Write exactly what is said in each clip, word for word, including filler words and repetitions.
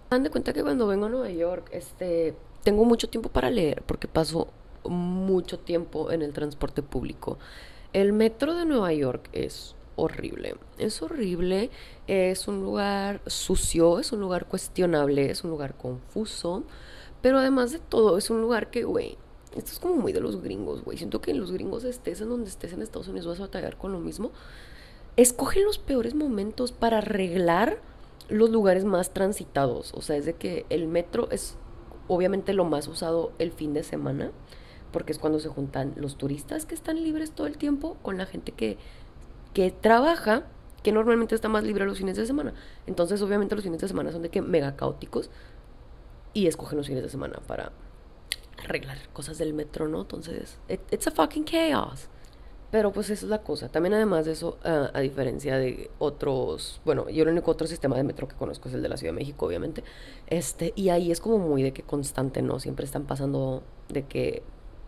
Dan de cuenta que cuando vengo a Nueva York, este, tengo mucho tiempo para leer porque paso mucho tiempo en el transporte público. El metro de Nueva York es horrible. Es horrible, es un lugar sucio, es un lugar cuestionable, es un lugar confuso, pero además de todo es un lugar que, güey, esto es como muy de los gringos, güey. Siento que en los gringos estés en donde estés en Estados Unidos vas a batallar con lo mismo. Escogen los peores momentos para arreglar los lugares más transitados. O sea, es de que el metro es obviamente lo más usado el fin de semana, porque es cuando se juntan los turistas que están libres todo el tiempo con la gente que, que trabaja, que normalmente está más libre los fines de semana. Entonces, obviamente, los fines de semana son de que mega caóticos y escogen los fines de semana para arreglar cosas del metro, ¿no? Entonces, it, it's a fucking chaos. Pero pues esa es la cosa. También además de eso, uh, a diferencia de otros, bueno, yo el único otro sistema de metro que conozco es el de la Ciudad de México, obviamente. Este, y ahí es como muy de que constante, ¿no? Siempre están pasando de que,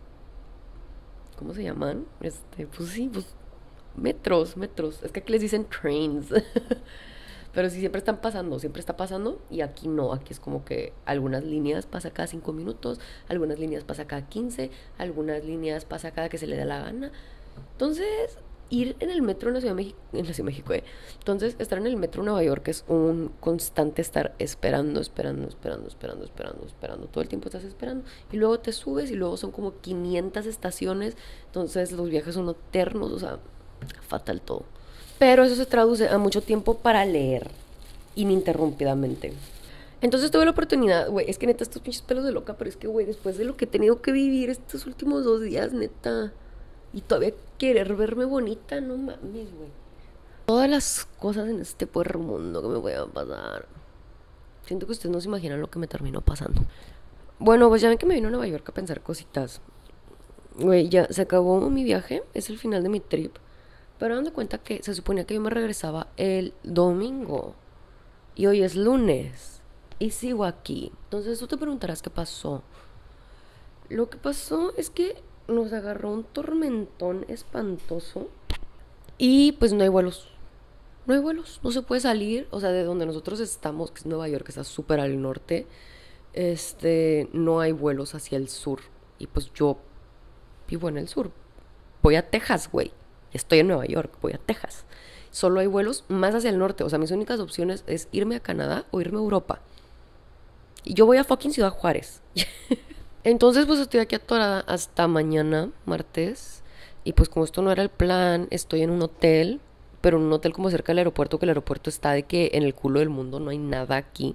¿cómo se llaman? Este, pues sí, pues metros, metros. Es que aquí les dicen trains. Pero sí, siempre están pasando, siempre está pasando. Y aquí no, aquí es como que algunas líneas pasa cada cinco minutos, algunas líneas pasa cada quince, algunas líneas pasa cada que se le da la gana. Entonces, ir en el metro en la Ciudad de México, en la Ciudad de México, eh. Entonces, estar en el metro de Nueva York es un constante estar esperando, esperando, esperando, esperando, esperando, esperando. Todo el tiempo estás esperando. Y luego te subes y luego son como quinientas estaciones. Entonces, los viajes son eternos, o sea, fatal todo. Pero eso se traduce a mucho tiempo para leer ininterrumpidamente. Entonces tuve la oportunidad, güey, es que neta estos pinches pelos de loca, pero es que, güey, después de lo que he tenido que vivir estos últimos dos días, neta, y todavía querer verme bonita, no mames, güey. Todas las cosas en este puer mundo que me voy a pasar. Siento que ustedes no se imaginan lo que me terminó pasando. Bueno, pues ya ven que me vino a Nueva York a pensar cositas. Güey, ya se acabó mi viaje, es el final de mi trip. Pero dando cuenta que se suponía que yo me regresaba el domingo. Y hoy es lunes. Y sigo aquí. Entonces tú te preguntarás qué pasó. Lo que pasó es que nos agarró un tormentón espantoso. Y pues no hay vuelos. No hay vuelos. No se puede salir. O sea, de donde nosotros estamos, que es Nueva York, que está súper al norte. Este, no hay vuelos hacia el sur. Y pues yo vivo en el sur. Voy a Texas, güey. Estoy en Nueva York, voy a Texas. Solo hay vuelos más hacia el norte. O sea, mis únicas opciones es irme a Canadá o irme a Europa. Y yo voy a fucking Ciudad Juárez. Entonces, pues estoy aquí atorada hasta mañana, martes. Y pues como esto no era el plan, estoy en un hotel. Pero en un hotel como cerca del aeropuerto, que el aeropuerto está de que en el culo del mundo no hay nada aquí.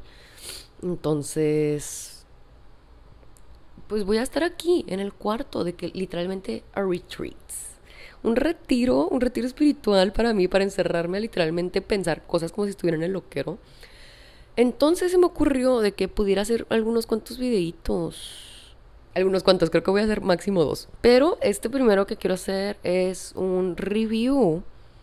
Entonces, pues voy a estar aquí, en el cuarto, de que literalmente a retreat. Un retiro, un retiro espiritual para mí, para encerrarme a literalmente pensar cosas como si estuviera en el loquero. Entonces se me ocurrió de que pudiera hacer algunos cuantos videitos. Algunos cuantos, creo que voy a hacer máximo dos. Pero este primero que quiero hacer es un review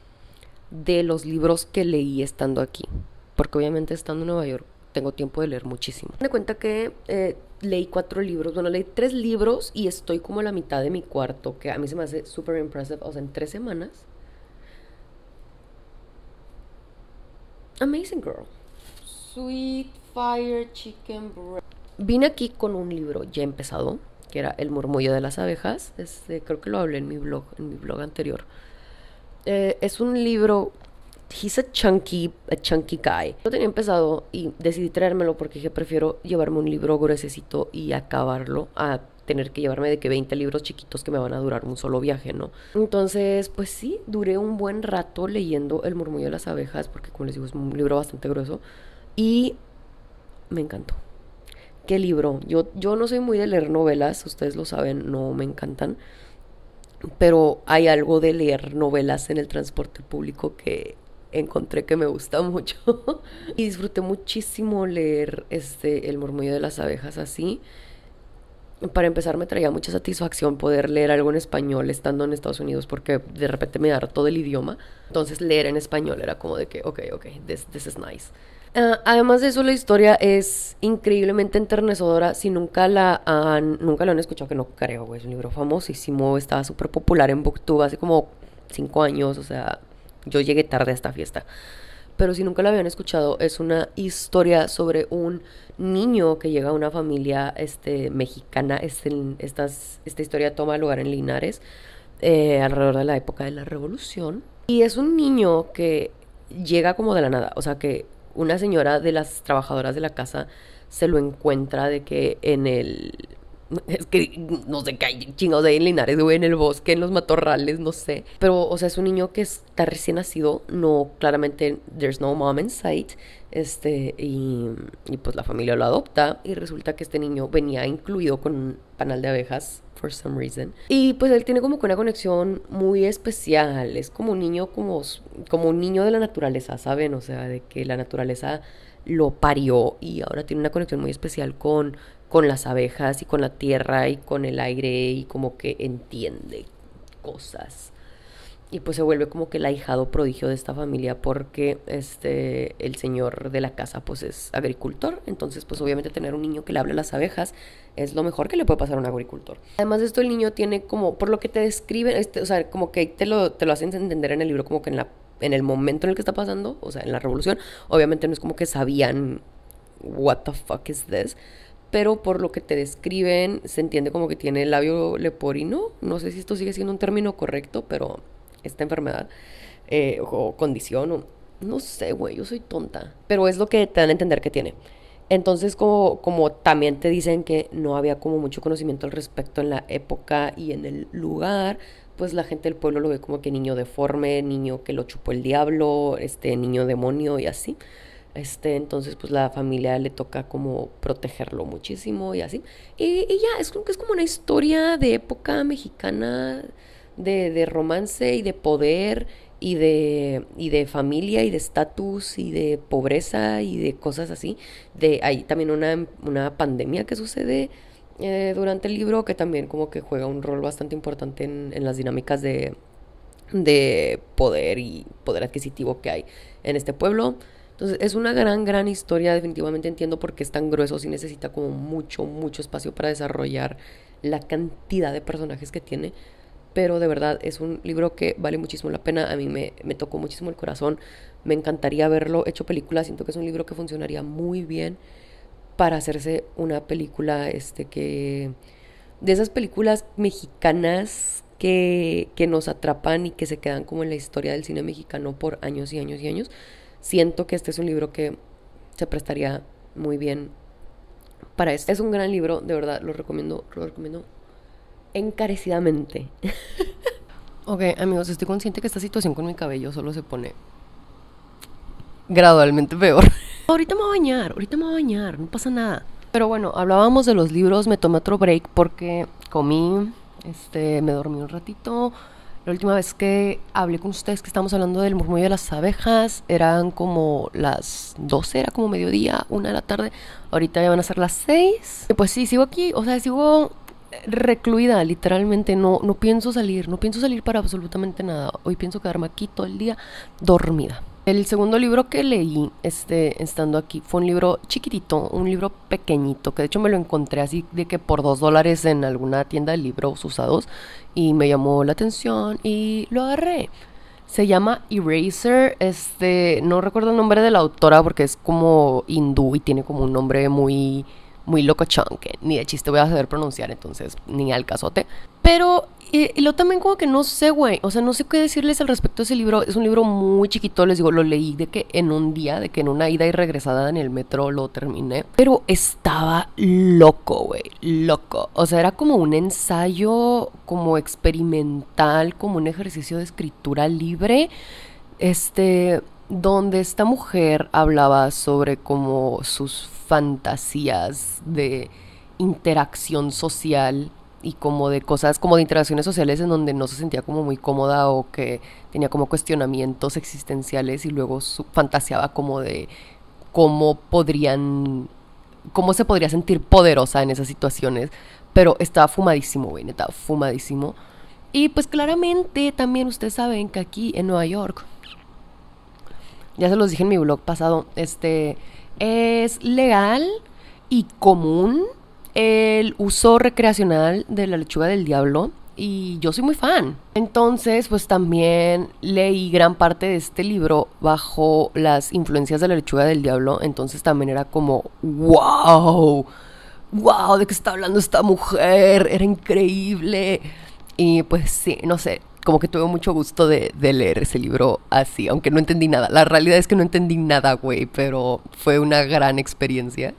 de los libros que leí estando aquí. Porque obviamente estando en Nueva York tengo tiempo de leer muchísimo. Me cuenta que eh, leí cuatro libros, bueno, leí tres libros y estoy como a la mitad de mi cuarto, que a mí se me hace súper impressive, o sea, en tres semanas. Amazing Girl. Sweet Fire Chicken Breast. Vine aquí con un libro ya empezado, que era El murmullo de las abejas. Este, creo que lo hablé en mi blog, en mi blog anterior. Eh, es un libro. He's a chunky, a chunky guy. Lo tenía empezado y decidí traérmelo porque dije prefiero llevarme un libro gruesecito y acabarlo a tener que llevarme de que veinte libros chiquitos que me van a durar un solo viaje, ¿no? Entonces, pues sí, duré un buen rato leyendo El murmullo de las abejas porque, como les digo, es un libro bastante grueso y me encantó. ¿Qué libro? Yo, yo no soy muy de leer novelas, ustedes lo saben, no me encantan, pero hay algo de leer novelas en el transporte público que encontré que me gusta mucho. Y disfruté muchísimo leer este El murmullo de las abejas así. Para empezar me traía mucha satisfacción poder leer algo en español estando en Estados Unidos porque de repente me da todo el idioma. Entonces leer en español era como de que, ok, ok, this, this is nice. Uh, además de eso, la historia es increíblemente enternecedora. Si nunca la han, nunca lo han escuchado, que no creo, güey. Es un libro famosísimo, estaba súper popular en BookTube hace como cinco años. O sea, yo llegué tarde a esta fiesta. pero si nunca la habían escuchado, es una historia sobre un niño que llega a una familia este, mexicana. Este, estas, esta historia toma lugar en Linares, eh, alrededor de la época de la Revolución. Y es un niño que llega como de la nada, o sea que una señora de las trabajadoras de la casa se lo encuentra de que en el... Es que no sé qué hay chingados ahí en Linares, güey, en el bosque, en los matorrales, no sé. Pero, o sea, es un niño que está recién nacido, no, claramente, there's no mom in sight. Este, y, y pues la familia lo adopta. Y resulta que este niño venía incluido con un panal de abejas, for some reason. Y pues él tiene como que una conexión muy especial. Es como un niño, como, como un niño de la naturaleza, ¿saben? O sea, de que la naturaleza lo parió y ahora tiene una conexión muy especial con con las abejas y con la tierra y con el aire y como que entiende cosas. Y pues se vuelve como que el ahijado prodigio de esta familia porque este el señor de la casa pues es agricultor, entonces pues obviamente tener un niño que le hable a las abejas es lo mejor que le puede pasar a un agricultor. Además de esto el niño tiene como, por lo que te describen, este, o sea, como que te lo, te lo hacen entender en el libro como que en la en el momento en el que está pasando, o sea, en la revolución, obviamente no es como que sabían what the fuck is this, pero por lo que te describen se entiende como que tiene el labio leporino. No sé si esto sigue siendo un término correcto, pero esta enfermedad eh, o condición, o, no sé, güey, yo soy tonta, pero es lo que te dan a entender que tiene. Entonces, como, como también te dicen que no había como mucho conocimiento al respecto en la época y en el lugar, pues la gente del pueblo lo ve como que niño deforme, niño que lo chupó el diablo, este niño demonio y así. Este, entonces pues la familia le toca como protegerlo muchísimo y así. Y, y ya, es como que es como una historia de época mexicana, de, de romance y de poder y de, y de familia y de estatus y de pobreza y de cosas así. De, hay también una, una pandemia que sucede eh, durante el libro que también como que juega un rol bastante importante en, en las dinámicas de, de poder y poder adquisitivo que hay en este pueblo. Entonces es una gran, gran historia, definitivamente entiendo por qué es tan grueso, sí necesita como mucho, mucho espacio para desarrollar la cantidad de personajes que tiene, pero de verdad es un libro que vale muchísimo la pena, a mí me, me tocó muchísimo el corazón, me encantaría verlo hecho película, siento que es un libro que funcionaría muy bien para hacerse una película, este que, de esas películas mexicanas que, que nos atrapan y que se quedan como en la historia del cine mexicano por años y años y años. Siento que este es un libro que se prestaría muy bien para esto. Es un gran libro, de verdad, lo recomiendo, lo recomiendo encarecidamente. Ok, amigos, estoy consciente que esta situación con mi cabello solo se pone gradualmente peor. Ahorita me voy a bañar, ahorita me voy a bañar, no pasa nada. Pero bueno, hablábamos de los libros, me tomé otro break porque comí, este, me dormí un ratito. La última vez que hablé con ustedes que estábamos hablando del murmullo de las abejas eran como las doce, era como mediodía, una de la tarde. Ahorita ya van a ser las seis. Y pues sí, sigo aquí, o sea, sigo recluida, literalmente. No, no pienso salir, no pienso salir para absolutamente nada. Hoy pienso quedarme aquí todo el día dormida. El segundo libro que leí, este, estando aquí, fue un libro chiquitito, un libro pequeñito, que de hecho me lo encontré así de que por dos dólares en alguna tienda de libros usados y me llamó la atención y lo agarré. Se llama Eraser, este, no recuerdo el nombre de la autora porque es como hindú y tiene como un nombre muy, muy locochón, que ni de chiste voy a saber pronunciar, entonces ni al casote. Pero, y, y lo también como que no sé, güey, o sea, no sé qué decirles al respecto de ese libro. Es un libro muy chiquito, les digo, lo leí de que en un día, de que en una ida y regresada en el metro lo terminé. Pero estaba loco, güey, loco. O sea, era como un ensayo, como experimental, como un ejercicio de escritura libre, este, donde esta mujer hablaba sobre como sus fantasías de interacción social y como de cosas, como de interacciones sociales en donde no se sentía como muy cómoda o que tenía como cuestionamientos existenciales y luego su, fantaseaba como de cómo podrían, cómo se podría sentir poderosa en esas situaciones, pero estaba fumadísimo, güey, neta, fumadísimo. Y pues claramente también ustedes saben que aquí en Nueva York, ya se los dije en mi blog pasado, este, es legal y común el uso recreacional de la lechuga del diablo. y yo soy muy fan. Entonces, pues también leí gran parte de este libro bajo las influencias de la lechuga del diablo. Entonces también era como, wow, wow, ¿de qué está hablando esta mujer? Era increíble. Y pues sí, no sé, como que tuve mucho gusto de, de leer ese libro así, aunque no entendí nada. La realidad es que no entendí nada, güey, pero fue una gran experiencia.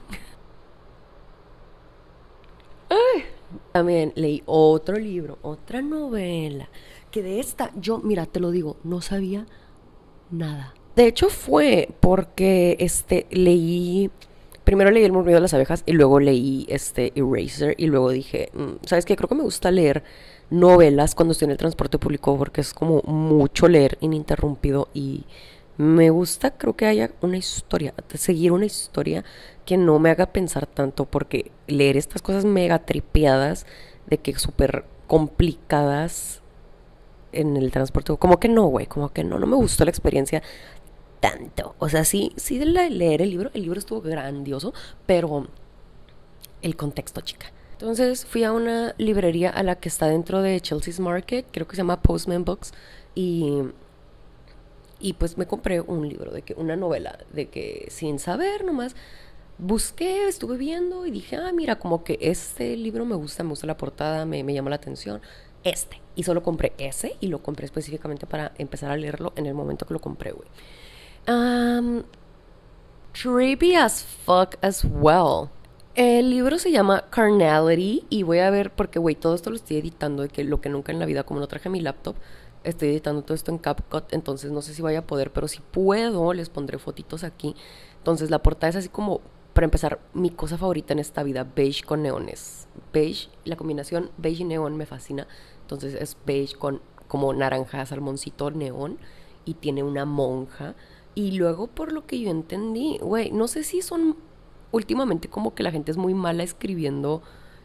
También leí otro libro, otra novela, que de esta yo, mira, te lo digo, no sabía nada. De hecho fue porque este leí, primero leí El murmullo de las abejas y luego leí este Eraser y luego dije, "Mm, ¿sabes qué? Creo que me gusta leer novelas cuando estoy en el transporte público porque es como mucho leer ininterrumpido y me gusta, creo que haya una historia, seguir una historia que no me haga pensar tanto porque leer estas cosas mega tripeadas de que súper complicadas en el transporte, como que no, güey, como que no, no me gustó la experiencia tanto. O sea, sí, sí de la- leer el libro, el libro estuvo grandioso, pero el contexto, chica. Entonces fui a una librería a la que está dentro de Chelsea's Market, creo que se llama Postman Books, y, y pues me compré un libro, de que una novela, de que sin saber nomás, busqué, estuve viendo y dije, ah, mira, como que este libro me gusta, me gusta la portada, me, me llama la atención, este. Y solo compré ese y lo compré específicamente para empezar a leerlo en el momento que lo compré, güey. Um, Trippy as fuck as well. El libro se llama Carnality y voy a ver porque, güey, todo esto lo estoy editando de que lo que nunca en la vida, como no traje mi laptop, estoy editando todo esto en CapCut, entonces no sé si vaya a poder, pero si puedo, les pondré fotitos aquí. Entonces la portada es así como, para empezar, mi cosa favorita en esta vida, beige con neones. Beige, la combinación beige y neón me fascina. Entonces es beige con como naranja, salmoncito, neón y tiene una monja. Y luego, por lo que yo entendí, güey, no sé si son últimamente como que la gente es muy mala escribiendo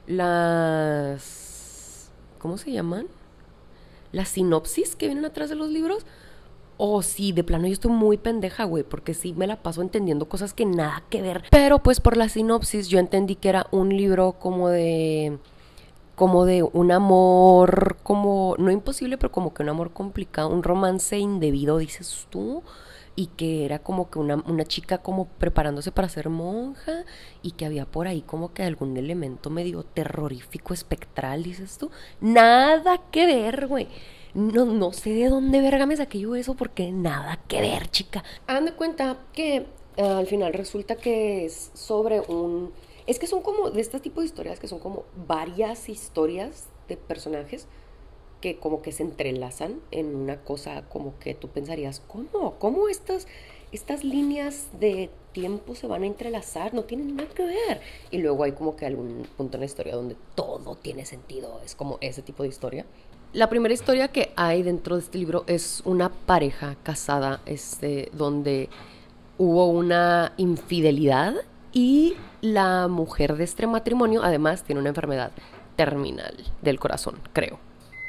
las... ¿Cómo se llaman? Las sinopsis que vienen atrás de los libros. O si de plano yo estoy muy pendeja, güey, porque sí me la paso entendiendo cosas que nada que ver. Pero pues por la sinopsis yo entendí que era un libro como de... Como de un amor, como, no imposible, pero como que un amor complicado, un romance indebido, dices tú, y que era como que una, una chica como preparándose para ser monja y que había por ahí como que algún elemento medio terrorífico, espectral, dices tú. Nada que ver, güey. No, no sé de dónde verga me saqué yo eso porque nada que ver, chica. Hagan de cuenta que uh, al final resulta que es sobre un... Es que son como de este tipo de historias que son como varias historias de personajes que como que se entrelazan en una cosa como que tú pensarías, ¿cómo? ¿Cómo estas, estas líneas de tiempo se van a entrelazar? No tienen nada que ver. Y luego hay como que algún punto en la historia donde todo tiene sentido. Es como ese tipo de historia. La primera historia que hay dentro de este libro es una pareja casada, este, donde hubo una infidelidad y la mujer de este matrimonio además tiene una enfermedad terminal del corazón, creo.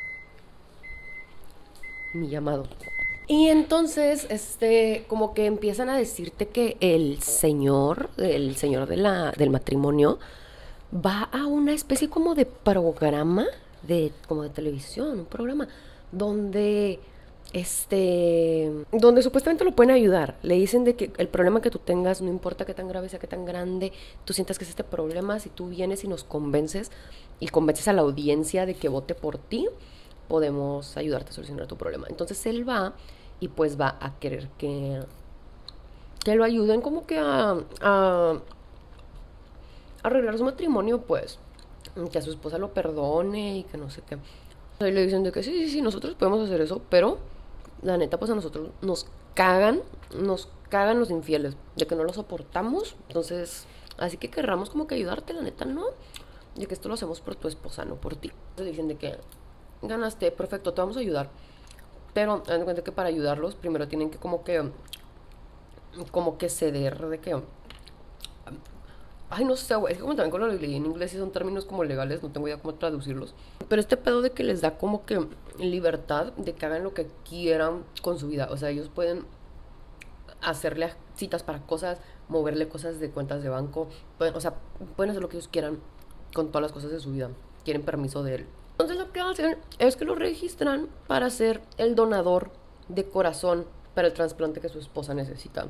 Mi llamado. Y entonces, este, como que empiezan a decirte que el señor, el señor de la, del matrimonio, va a una especie como de programa, de, como de televisión, un programa, donde, este, donde supuestamente lo pueden ayudar. Le dicen de que el problema que tú tengas, no importa qué tan grave sea, qué tan grande, tú sientas que es este problema, si tú vienes y nos convences, y convences a la audiencia de que vote por ti, podemos ayudarte a solucionar tu problema. Entonces él va y pues va a querer que, que lo ayuden como que a, a arreglar su matrimonio, pues que a su esposa lo perdone y que no sé qué. Y le dicen de que sí, sí, sí, nosotros podemos hacer eso, pero la neta pues a nosotros nos cagan, nos cagan los infieles, de que no lo soportamos, entonces así que querramos como que ayudarte, la neta no, de que esto lo hacemos por tu esposa, no por ti. Entonces dicen de que ganaste, perfecto, te vamos a ayudar. Pero ten en cuenta que para ayudarlos primero tienen que como que como que ceder de que ay, no sé, güey, es que como también con lo leí en inglés y son términos como legales, no tengo idea cómo traducirlos. Pero este pedo de que les da como que libertad de que hagan lo que quieran con su vida. O sea, ellos pueden hacerle citas para cosas, moverle cosas de cuentas de banco. Pueden, o sea, pueden hacer lo que ellos quieran con todas las cosas de su vida. Tienen permiso de él. Entonces lo que hacen es que lo registran para ser el donador de corazón para el trasplante que su esposa necesita.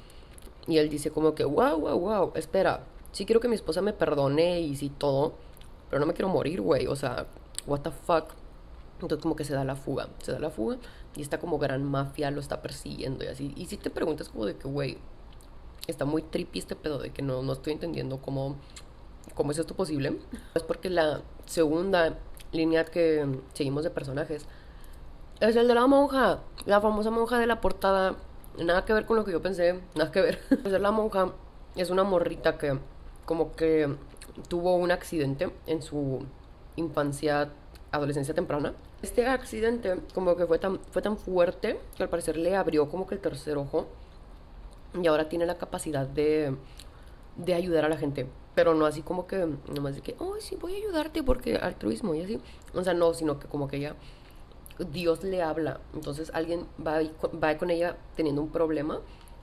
Y él dice como que, wow, wow, wow, espera, sí quiero que mi esposa me perdone y sí todo, pero no me quiero morir, güey, o sea, what the fuck. Entonces como que se da la fuga, se da la fuga y esta como gran mafia lo está persiguiendo y así. Y si te preguntas como de que, güey, está muy trippy este pedo de que no, no estoy entendiendo cómo, cómo es esto posible. Es porque la segunda línea que seguimos de personajes es el de la monja, la famosa monja de la portada. Nada que ver con lo que yo pensé, nada que ver. Pues la monja es una morrita que como que tuvo un accidente en su infancia, adolescencia temprana. Este accidente como que fue tan, fue tan fuerte que al parecer le abrió como que el tercer ojo y ahora tiene la capacidad de, de ayudar a la gente. Pero no así como que, nomás de que, oh, sí, voy a ayudarte porque altruismo y así. O sea, no, sino que como que ella, Dios le habla. Entonces alguien va, va con ella teniendo un problema,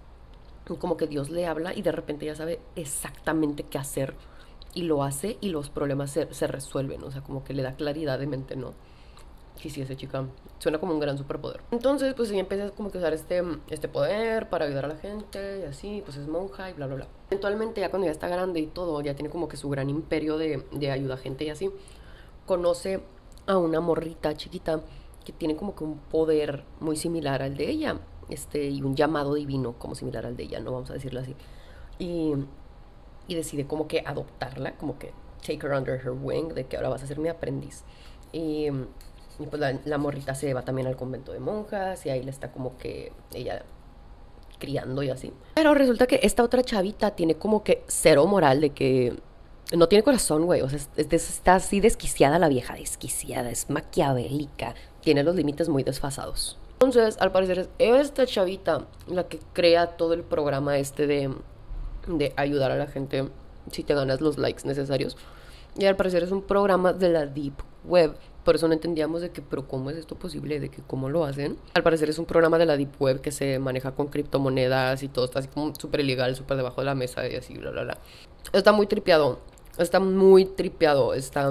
como que Dios le habla y de repente ella sabe exactamente qué hacer y lo hace y los problemas se, se resuelven. O sea, como que le da claridad de mente, ¿no? Sí, sí, esa chica suena como un gran superpoder. Entonces, pues ella empieza como que a usar este, este poder para ayudar a la gente y así, pues es monja y bla, bla, bla. Eventualmente, ya cuando ya está grande y todo, ya tiene como que su gran imperio de, de ayuda a gente y así, conoce a una morrita chiquita que tiene como que un poder muy similar al de ella, este, y un llamado divino como similar al de ella, no vamos a decirlo así. Y, y decide como que adoptarla, como que take her under her wing, de que ahora vas a ser mi aprendiz. Y y pues la, la morrita se va también al convento de monjas y ahí le está como que ella criando y así. Pero resulta que esta otra chavita tiene como que cero moral de que no tiene corazón, güey. O sea, es, es, está así desquiciada la vieja, desquiciada, es maquiavélica, tiene los límites muy desfasados. Entonces, al parecer es esta chavita la que crea todo el programa este de, de ayudar a la gente si te ganas los likes necesarios. Y al parecer es un programa de la Deep Web. Por eso no entendíamos de que, pero ¿cómo es esto posible? De que cómo lo hacen. Al parecer es un programa de la Deep Web que se maneja con criptomonedas y todo está así como súper ilegal, súper debajo de la mesa y así, bla, bla, bla. Está muy tripeado. Está muy tripeado. Está...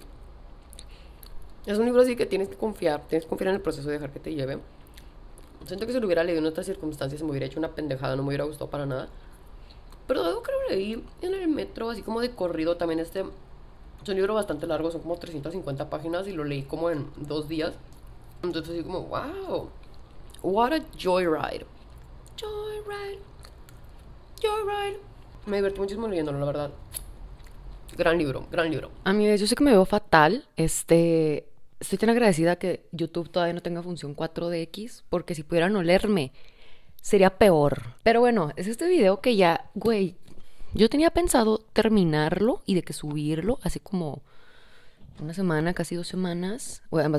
Es un libro así que tienes que confiar. Tienes que confiar en el proceso de dejar que te lleve. Siento que si lo hubiera leído en otras circunstancias me hubiera hecho una pendejada, no me hubiera gustado para nada. Pero algo que lo leí en el metro, así como de corrido también este... Es un libro bastante largo, son como trescientas cincuenta páginas y lo leí como en dos días. Entonces así como, wow, what a joyride. Joyride, joyride. Me divertí muchísimo leyéndolo, la verdad. Gran libro, gran libro. A mí, yo sé que me veo fatal. Este, estoy tan agradecida que YouTube todavía no tenga función cuatro D X, porque si pudieran olerme, sería peor. Pero bueno, es este video que ya, güey, yo tenía pensado terminarlo y de que subirlo hace como una semana, casi dos semanas. O además,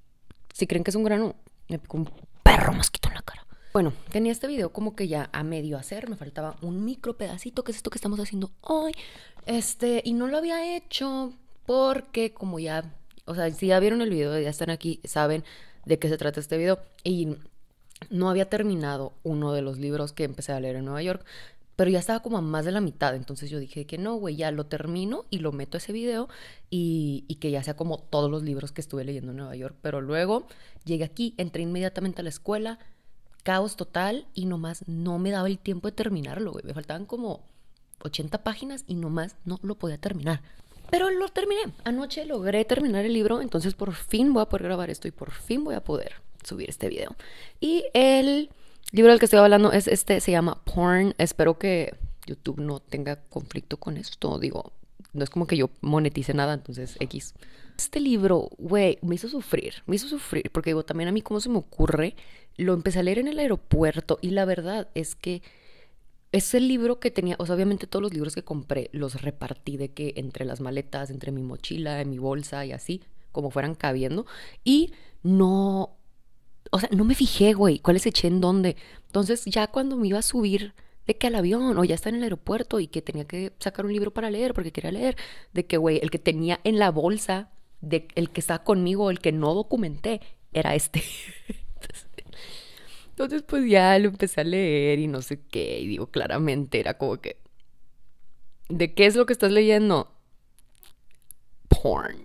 si creen que es un grano, me picó un perro mosquito en la cara. Bueno, tenía este video como que ya a medio hacer, me faltaba un micro pedacito, que es esto que estamos haciendo hoy. Este, y no lo había hecho porque como ya, o sea, si ya vieron el video, ya están aquí, saben de qué se trata este video. Y no había terminado uno de los libros que empecé a leer en Nueva York, pero ya estaba como a más de la mitad. Entonces yo dije que no, güey, ya lo termino y lo meto a ese video y, y que ya sea como todos los libros que estuve leyendo en Nueva York. Pero luego llegué aquí, entré inmediatamente a la escuela, caos total, y nomás no me daba el tiempo de terminarlo, güey. Me faltaban como ochenta páginas y nomás no lo podía terminar. Pero lo terminé. Anoche logré terminar el libro, entonces por fin voy a poder grabar esto y por fin voy a poder subir este video. Y el libro del que estoy hablando es este, se llama Porn. Espero que YouTube no tenga conflicto con esto. Digo, no es como que yo monetice nada, entonces X. Este libro, güey, me hizo sufrir, me hizo sufrir, porque digo, también a mí cómo se me ocurre, lo empecé a leer en el aeropuerto y la verdad es que es el libro que tenía, o sea, obviamente todos los libros que compré los repartí de que entre las maletas, entre mi mochila, en mi bolsa y así, como fueran cabiendo, y no... O sea, no me fijé, güey, cuáles eché en dónde. Entonces, ya cuando me iba a subir de que al avión o ya está en el aeropuerto y que tenía que sacar un libro para leer porque quería leer, de que, güey, el que tenía en la bolsa, de el que estaba conmigo, el que no documenté, era este. Entonces, entonces, pues ya lo empecé a leer y no sé qué. Y digo, claramente era como que, ¿de qué es lo que estás leyendo? porn.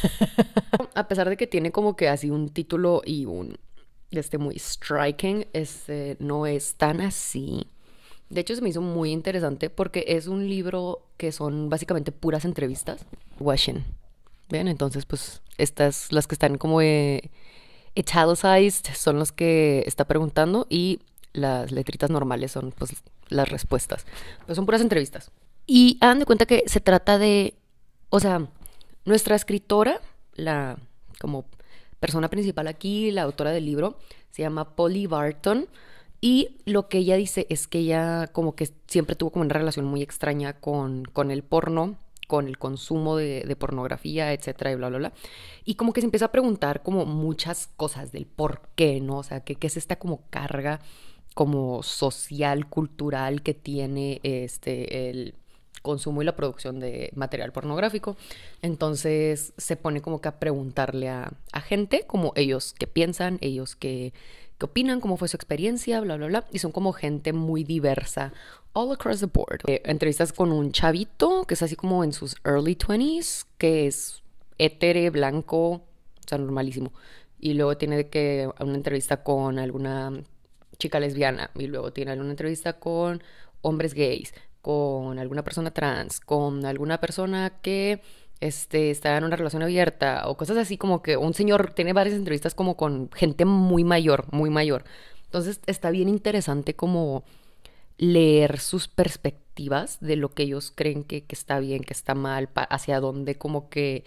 A pesar de que tiene como que así un título y un este muy striking, este no es tan así. De hecho, se me hizo muy interesante porque es un libro que son básicamente puras entrevistas. Washington. ¿Ven? Entonces, pues, estas, las que están como eh, italicized, son las que está preguntando y las letritas normales son, pues, las respuestas. Pues son puras entrevistas. Y hagan de cuenta que se trata de, o sea, nuestra escritora, la como persona principal aquí, la autora del libro, se llama Polly Barton. Y lo que ella dice es que ella como que siempre tuvo como una relación muy extraña con, con el porno, con el consumo de, de pornografía, etcétera, y bla, bla, bla. Y como que se empieza a preguntar como muchas cosas del por qué, ¿no? O sea, qué, qué es esta como carga como social, cultural que tiene este, el consumo y la producción de material pornográfico. Entonces se pone como que a preguntarle a, a gente, como ellos qué piensan, ellos qué, qué opinan, cómo fue su experiencia, bla, bla, bla. Y son como gente muy diversa, all across the board. Eh, entrevistas con un chavito que es así como en sus early twenties, que es hétere, blanco, o sea, normalísimo. Y luego tiene de que una entrevista con alguna chica lesbiana. Y luego tiene una entrevista con hombres gays, con alguna persona trans, con alguna persona que este, está en una relación abierta o cosas así, como que un señor tiene varias entrevistas como con gente muy mayor, muy mayor. Entonces está bien interesante como leer sus perspectivas de lo que ellos creen que, que está bien, que está mal, pa- hacia dónde como que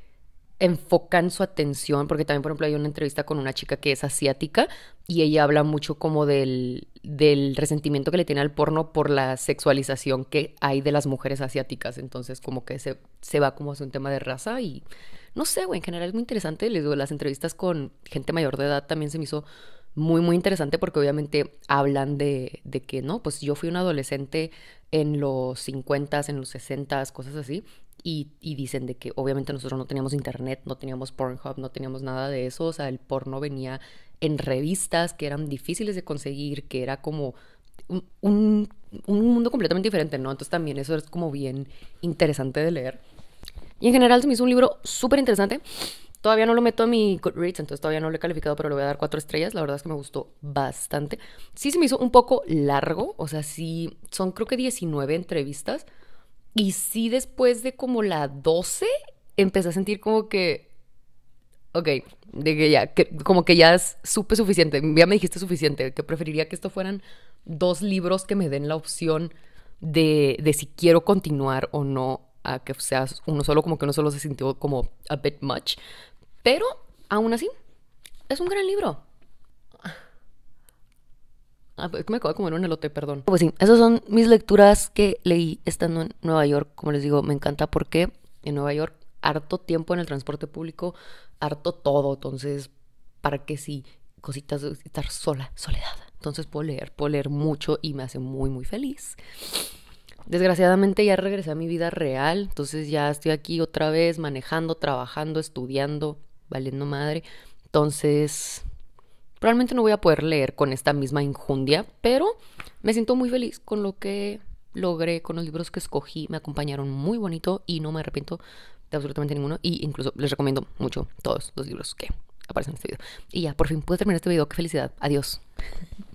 enfocan su atención, porque también, por ejemplo, hay una entrevista con una chica que es asiática y ella habla mucho como del, del resentimiento que le tiene al porno por la sexualización que hay de las mujeres asiáticas. Entonces, como que se, se va como hacia un tema de raza y no sé, güey, en general es muy interesante. Les digo, las entrevistas con gente mayor de edad también se me hizo muy, muy interesante porque obviamente hablan de, de que, no, pues yo fui un adolescente en los cincuenta, en los sesenta, cosas así. Y, y dicen de que obviamente nosotros no teníamos internet, no teníamos Pornhub, no teníamos nada de eso. O sea, el porno venía en revistas que eran difíciles de conseguir, que era como un, un, un mundo completamente diferente, ¿no? Entonces también eso es como bien interesante de leer. Y en general se me hizo un libro súper interesante. Todavía no lo meto a mi Goodreads, entonces todavía no lo he calificado, pero le voy a dar cuatro estrellas. La verdad es que me gustó bastante. Sí se me hizo un poco largo, o sea, sí, son creo que diecinueve entrevistas. Y sí, después de como la doce empecé a sentir como que, ok, de que ya, que, como que ya es, supe suficiente, ya me dijiste suficiente, que preferiría que esto fueran dos libros que me den la opción de, de si quiero continuar o no, a que sea uno solo, como que uno solo se sintió como a bit much. Pero, aún así, es un gran libro. Ah, es que me acabo de comer un elote, perdón. Pues sí, esas son mis lecturas que leí estando en Nueva York. Como les digo, me encanta porque en Nueva York harto tiempo en el transporte público, harto todo. Entonces, ¿para qué sí? Cositas de estar sola, soledad. Entonces puedo leer, puedo leer mucho y me hace muy, muy feliz. Desgraciadamente ya regresé a mi vida real, entonces ya estoy aquí otra vez manejando, trabajando, estudiando, valiendo madre. Entonces, probablemente no voy a poder leer con esta misma injundia, pero me siento muy feliz con lo que logré, con los libros que escogí. Me acompañaron muy bonito y no me arrepiento de absolutamente ninguno. Y incluso les recomiendo mucho todos los libros que aparecen en este video. Y ya, por fin pude terminar este video. ¡Qué felicidad! Adiós.